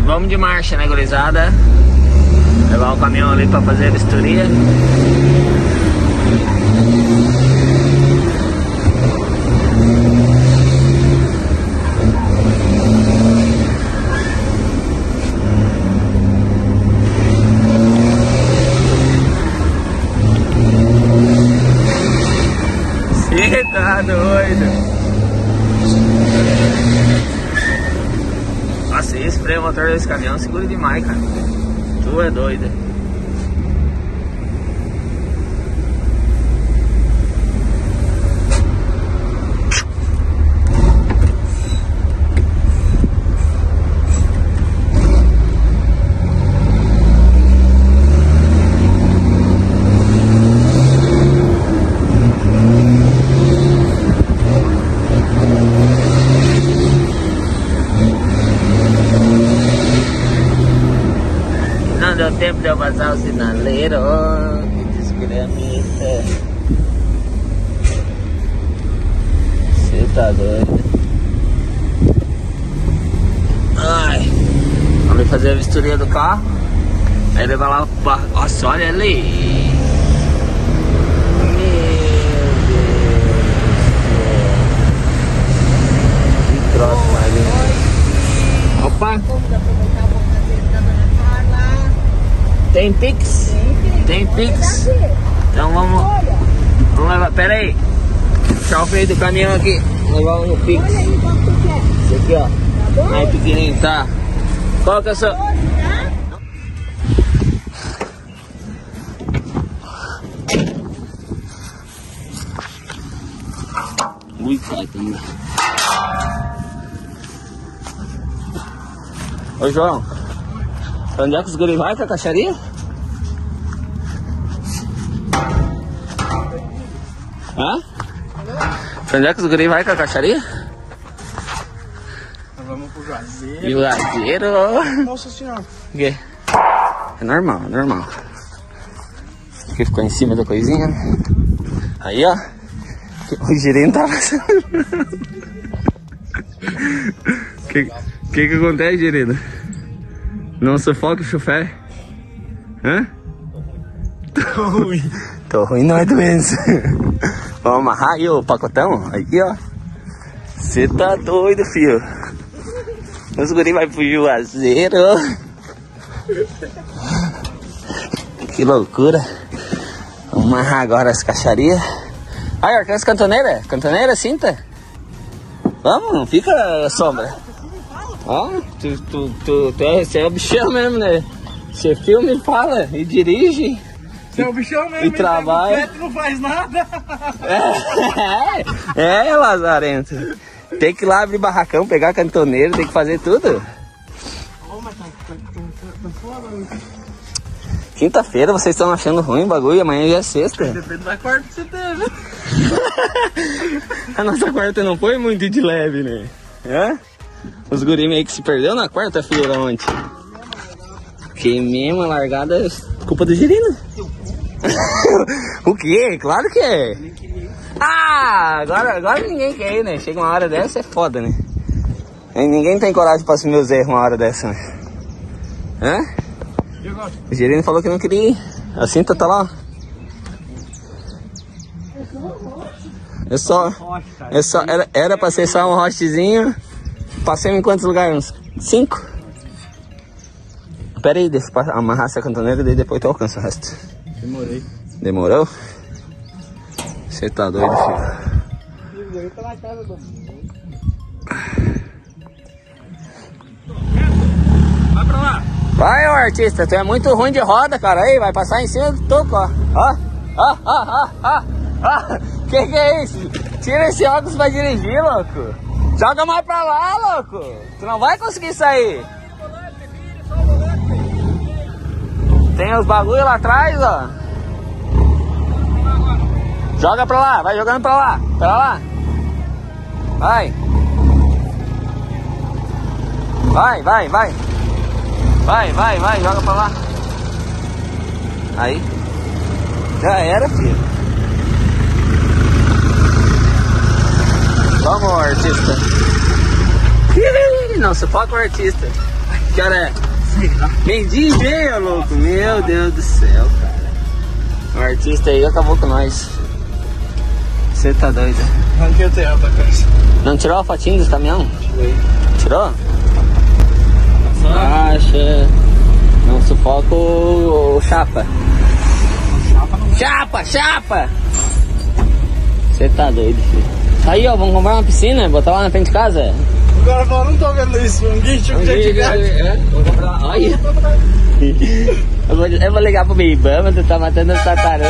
vamos de marcha, né, gurizada? Levar o caminhão ali pra fazer a vistoria. Você tá doido? Nossa, esse freio motor desse caminhão segura demais, cara. Tu é doido. Não deu tempo de eu vazar o sinaleiro, oh, que desgramita. Você tá doido? Ai, vamos fazer a vistoria do carro. Aí levar lá, nossa, olha ali. Meu Deus. Que troço mais lindo. Opa! Tem Pix? Tem Pix? Então vamos levar, pera aí. Puxar o freio do caminhão aqui. Levar no Pix. Esse aqui, ó. Mais pequenininho, tá? Qual que é o seu? Ui, cai também. Ô, João. Pra onde é que os guri vai com a caixaria? Hã? Pra onde é que os guri vai com a caixaria? Nós vamos pro Juazeiro. Juazeiro? Nossa senhora. O quê? É normal, é normal. Aqui ficou em cima da coisinha. Aí, ó. O girino tá passando. Que acontece, girino? Não sufoca o chofé? Hã? Tô ruim. Tô ruim não é doença. Vamos amarrar aí o pacotão? Aqui, ó. Você tá doido, filho. Os guri vai pro Juazeiro. Que loucura. Vamos amarrar agora as caixarias. Aí, ó, quer as cantoneiras? Cantoneira, cinta? Vamos, não fica sombra. Ó, você é o bichão mesmo, né? Você filma e fala, e dirige. Você é o bichão mesmo, e trabalha. Não faz nada. É, Lazarento. Tem que ir lá abrir barracão, pegar cantoneiro, tem que fazer tudo. Quinta-feira, vocês estão achando ruim o bagulho, amanhã já é sexta. Depende da quarta que você teve. A nossa quarta não foi muito de leve, né? Hã? Os guri meio que se perdeu na quarta-feira ontem. Queimei uma largada, culpa do girino. O quê? Claro que é. Ah, agora ninguém quer ir, né? Chega uma hora dessa, é foda, né? Ninguém tem coragem pra assumir os erros uma hora dessa, né? Hã? O girino falou que não queria ir. A cinta tá lá, ó. Era pra ser só um rochezinho. Passei em quantos lugares? Uns 5? Pera aí, deixa eu amarrar essa cantoneira e depois tu alcança o resto. Demorei. Demorou? Você tá doido, filho? Vai pra lá. Vai, ô artista, tu é muito ruim de roda, cara. Aí, vai passar em cima do toco, ó. Ó. Que é isso? Tira esse óculos pra dirigir, louco. Joga mais pra lá, louco. Tu não vai conseguir sair. Tem os bagulho lá atrás, ó. Joga pra lá, vai jogando pra lá. Pra lá. Vai. Vai, joga pra lá. Aí. Já era, filho. Vamos, artista. Não, sufoca o artista. Que hora é? Meio-dia e meia, louco. Meu Deus do céu, cara. O artista aí acabou com nós. Você tá doido? Arranquei o teto da caixa. Não tirou a fotinha dos caminhão? Tirei. Tirou? Acha. Não sufoca o chapa. Chapa! Você tá doido, filho. Aí, ó, vamos comprar uma piscina, botar lá na frente de casa. Agora eu não tô vendo isso. Um guincho que já tiver. Vou comprar. Olha. Eu vou ligar pro Ibama, tu tá matando as tartarugas.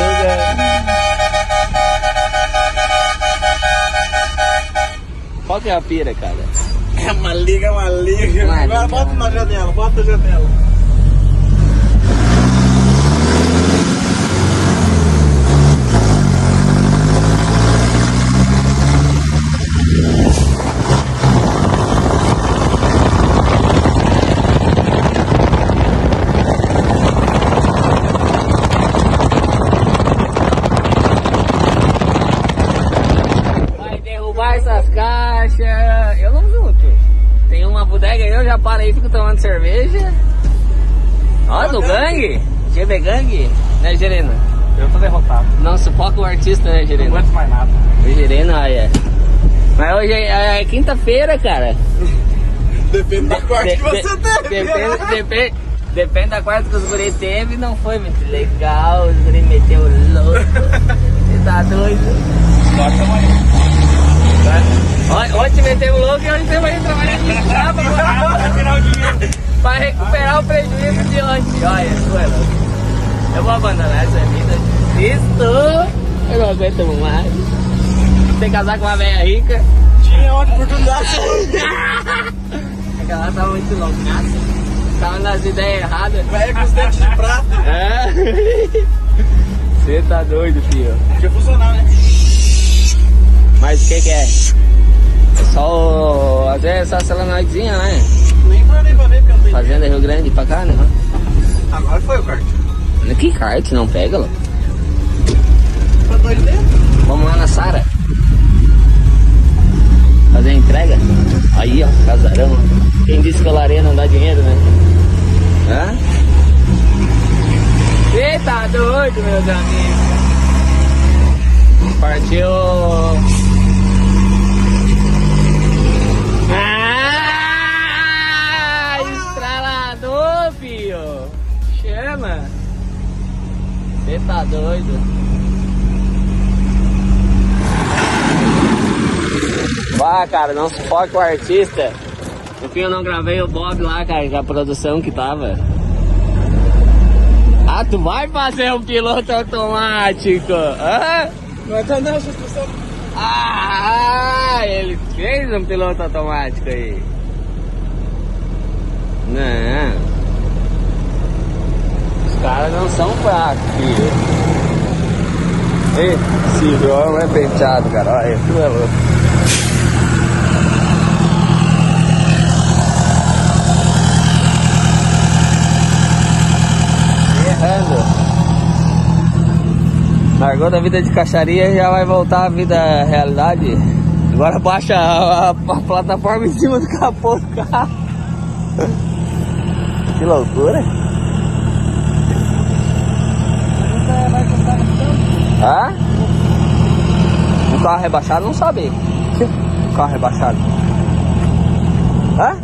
Qual que é a pira, cara? É uma liga. Uma Agora liga, bota na janela, bota na janela. Essas caixas, eu não junto. Tem uma bodega aí, eu já parei e fico tomando cerveja. Ó, do gangue, GB Gangue, né, Gerena? Eu tô derrotado. Não sufoca o artista, né, Não Gerena? aguento mais nada. O Gerena, olha. Mas hoje é quinta-feira, cara. Depende da quarta que você teve. Depende da quarta que os guri teve, não foi muito legal. Os guri meteu louco. Você tá doido? Bota amanhã. Ontem metemos louco e hoje você vai trabalhar aqui no sábado pra recuperar o prejuízo de ontem. Olha, eu vou abandonar essa vida. Isso, eu não aguento mais. Tem que casar com uma velha rica. Tinha outra oportunidade. Aquela tava muito loucaça. Tava nas ideias erradas. Velha com os dentes de prata. É. Você tá doido, filho. Podia funcionar, né? Mas o que é? É só às vezes é só solenoidezinha, né? Nem pra ver, porque eu não tenho. Fazenda Rio Grande pra cá, né? Agora foi o kart. Que kart, não pega, louco? Tá doido dentro? Vamos lá na Sara. Fazer a entrega. Aí, ó, casarão. Quem disse que a lareira não dá dinheiro, né? Hã? Você tá doido, meus amigos? Partiu. Estralador, filho. Chama. Você tá doido? Vá, cara, não sufoca o artista. No fim eu não gravei o Bob lá, cara, com a produção que tava. Ah, tu vai fazer um piloto automático? Hã? Não é não, suspensão. Ah, ele fez um piloto automático aí. Não. Os caras não são fracos, filho. Esse João é penteado, cara. Olha, tu é louco. Errando. Largou da vida de caixaria e já vai voltar à vida realidade. Agora baixa a plataforma em cima do capô do carro. Que loucura. Hã? Um carro rebaixado não sabe. Um carro rebaixado. Hã?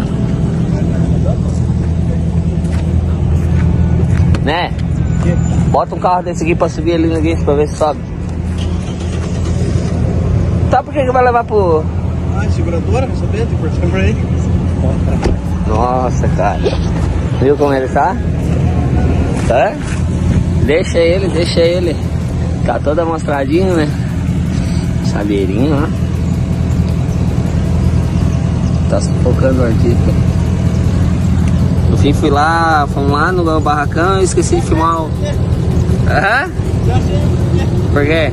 Né? Bota um carro desse aqui pra subir ali no guincho pra ver se sobe. Tá, por que vai levar pro... Ah, seguradora, não sabia? Tem portão pra ele. Nossa, cara. Viu como ele tá? Tá? Deixa ele. Tá todo amostradinho, né? Sabeirinho, ó. Tá sufocando o artista. No fim fomos lá no barracão e esqueci de filmar o... Aham? Por quê?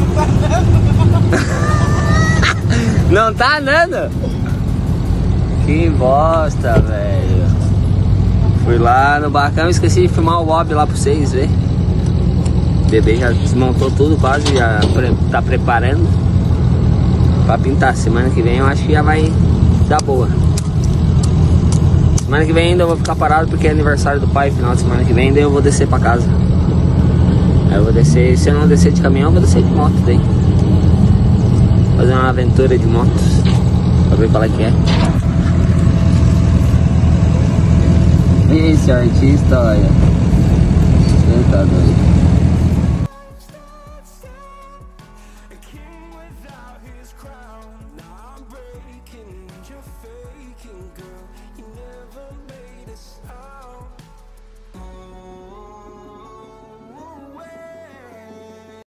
Não tá andando? Que bosta, velho. Fui lá no barracão e esqueci de filmar o Bob lá pra vocês, ver. O bebê já desmontou tudo quase, já tá preparando pra pintar. Semana que vem eu acho que já vai dar boa. Semana que vem ainda eu vou ficar parado porque é aniversário do pai, final de semana que vem, daí eu vou descer pra casa. Aí eu vou descer, se eu não descer de caminhão, eu vou descer de moto daí. Fazer uma aventura de motos, pra ver qual é que é. Esse artista, olha. Você tá doido. without his crown. Now I'm breaking, you're faking, girl.